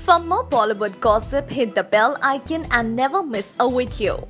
For more Bollywood gossip, hit the bell icon and never miss a video.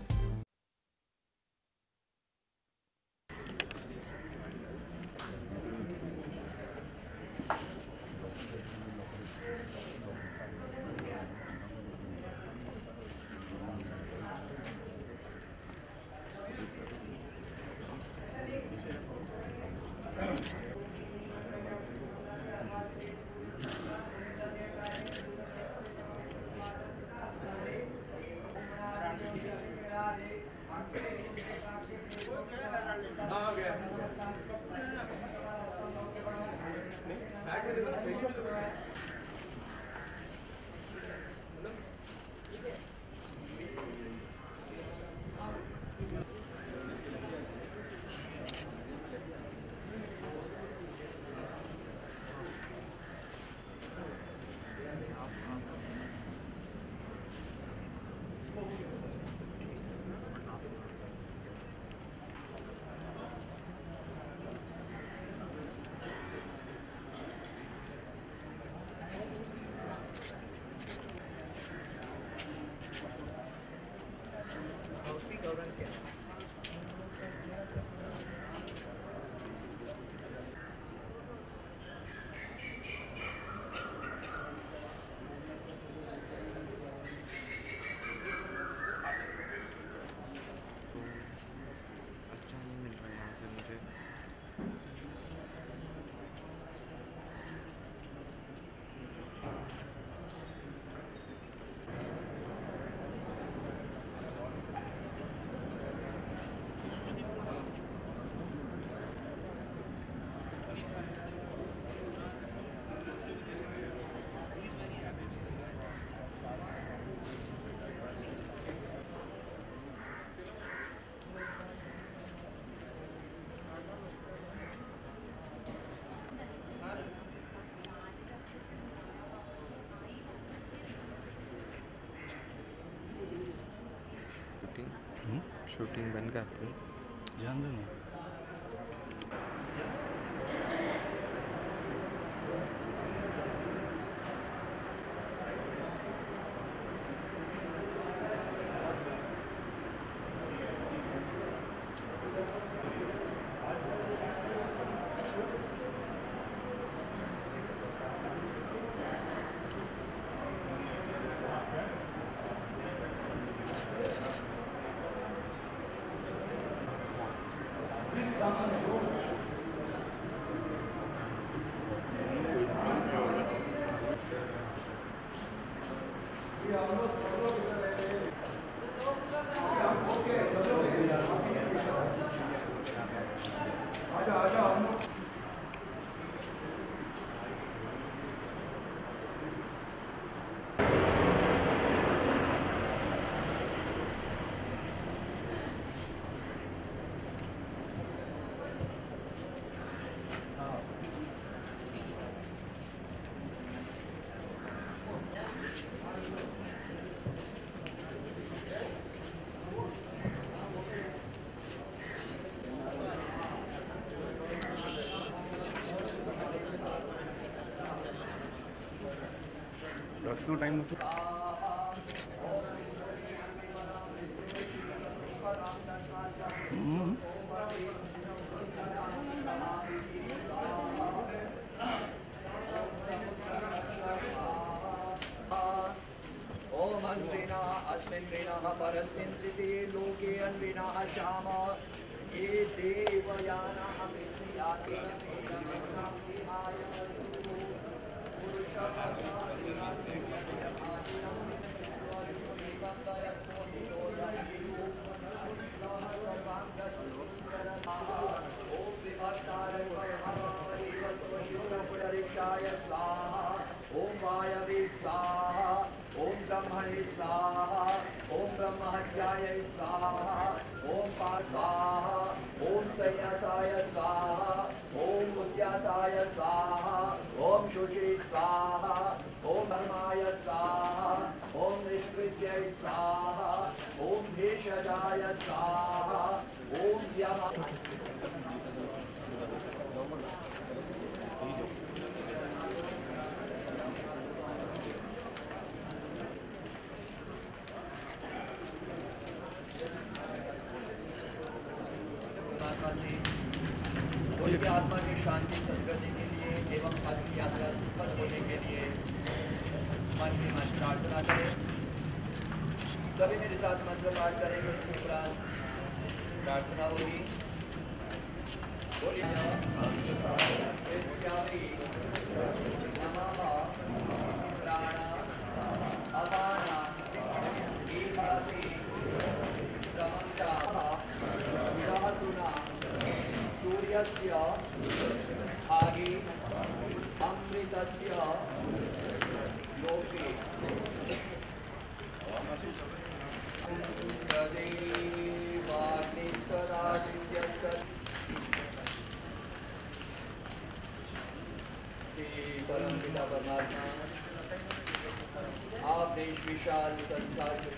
Shooting बंद करते जान दो ना। कितना टाइम होता परस्मिन् तृतीये लोके अन्विनः श्याम ये देवयानाः ओम वायवे स्वाहा ओम ब्रह्मणे स्वाहा ओम ब्रह्महत्याय स्वाहा ओम पार्थाः ओम संयसाय स्वाहा ओम उद्यासाय स्वाहा ओम शुचि स्वाहा ओम धर्माय स्वाहा ओम निष्कृत्यै स्वाहा ओम भेषजाय स्वाहा ओम यम यात्रा सफल होने के लिए मन ही मन प्रार्थना करें। सभी मेरे साथ मंत्र पाठ करेंगे, इसके उपरांत प्रार्थना होगी। बोलिए नमः प्राण अपान ईहाति समंता सहसुना सूर्यस्य भागे अमृतस्य लोके परम पिता परमात्मा, आप देश विशाल संसार में,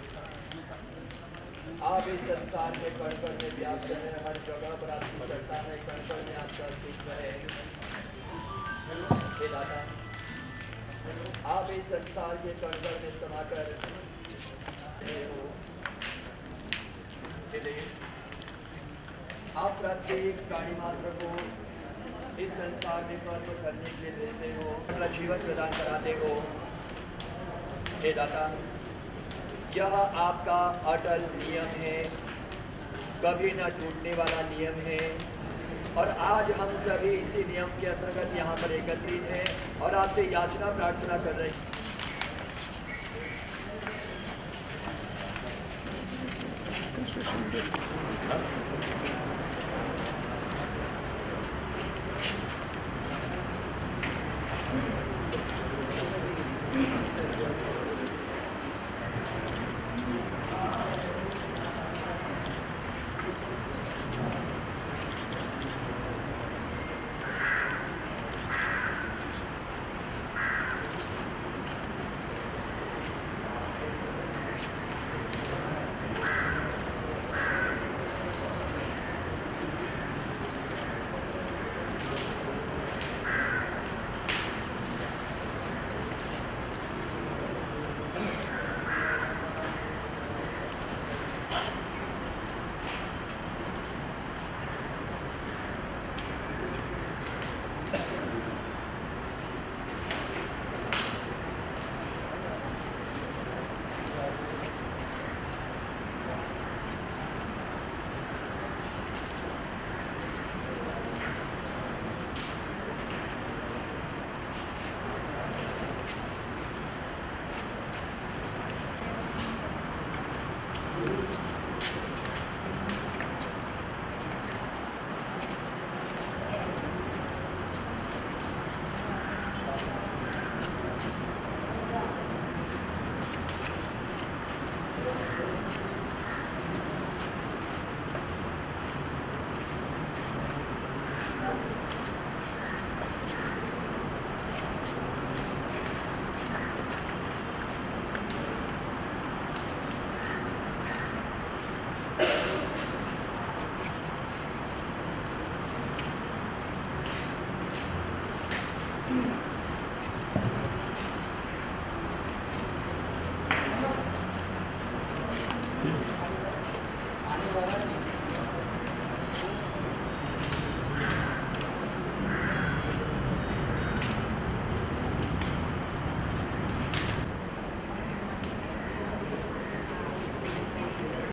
आप इस संसार में कण कण में व्याप्त है, हर जगह पर आपकी सत्ता है, कण कण में आपका अस्तित्व है। हे दाता, आप इस संसार के कण कण में समाकर हो। आप प्रत्येक प्राणी मात्र को इस संसार में कर्म करने के लिए देते हो, अपना जीवन प्रदान कराते हो। हे दाता, यह आपका अटल नियम है, कभी न टूटने वाला नियम है, और आज हम सभी इसी नियम के अंतर्गत यहाँ पर एकत्रित हैं और आपसे याचना प्रार्थना कर रहे हैं।